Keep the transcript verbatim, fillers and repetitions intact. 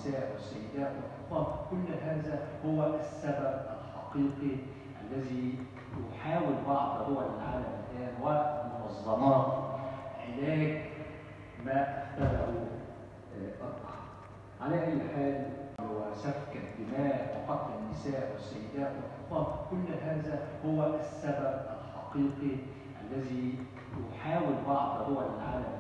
النساء والسيدات والأطفال، كل هذا هو السبب الحقيقي الذي يحاول بعض دول العالم الآن ومنظمات علاج ما أفسده القطع. على أي حال، وسفك الدماء وقتل النساء والسيدات والأطفال، كل هذا هو السبب الحقيقي الذي يحاول بعض دول العالم